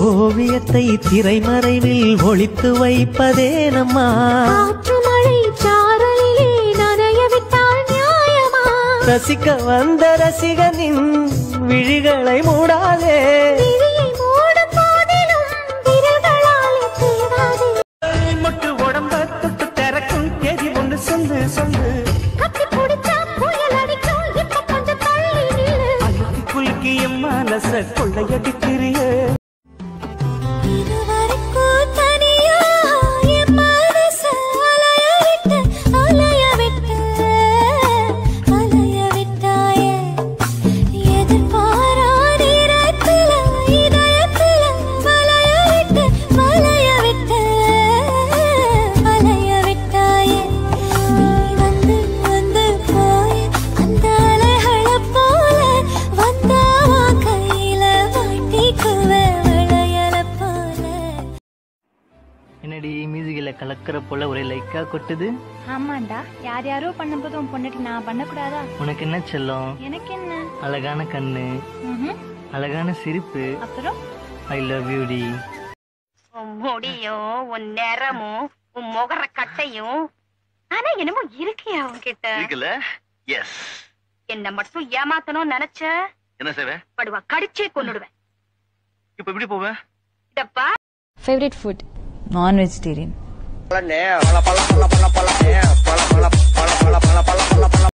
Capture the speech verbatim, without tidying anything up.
ஓவியத்தை திரைமறைவில் ஒளித்து வைப்பதே நம்மா மழை சாரலிலே நனைய விட்டால் நியாயமா ரசிக்க வந்த ரசிகனின் விழிகளை மூடாதே விழியை மூடும் போதிலும் விரல்களாலே தேடாதே மொட்டு உடம்ப தொட்டு திறக்கும் தேதி ஒன்று சொல்லு சொல்லு கட்டி பிடிச்சா புயல் அடிக்கும் இப்ப கொஞ்சம் தள்ளி நில்லு அழுத்தி குலுக்கி என் மனச கொள்ளையடிக்கிறிய இதுவரைக்கும் தனியா என் மனச அலைய விட்டு அலைய விட்டு அலைய விட்டாயே எதிர்பாரா நேரத்துல இதயத்துல வளைய விட்டு வளைய விட்டு அலைய விட்டாயே நீ வந்து வந்து போய் அந்த அலைகளை போல வந்தா கையில மாட்டிக்குவ வளையல போல என்னடி மியூசிக்கில் கலக்கிற போல ஒரே லைக்கா கொட்டுது ஆமாண்டா, யார் யாரோ பண்ணும்போது உன் பொண்ணுக்கு நான் பண்ணக்கூடாதா? உனக்கு என்ன செல்லம் எனக்கு என்ன? அழகான கண்ணு அழகான சிரிப்பு அப்புறம் ஐ லவ் யூ டி உன் முடியும் உன் நிறமும் உன் முகர கட்டையும் ஆனா என்னமோ இருக்கியா உன்கிட்ட இருக்குல்ல? எஸ். என்ன மட்டும் ஏமாத்தணும் நினைச்ச என்ன செய்வே? படுவா கடிச்சே கொன்னுடுவேன். இப்ப எப்படி போவேன்? இதப்பா ஃபேவரட் ஃபுட் நான் வெஜிடேரியன்.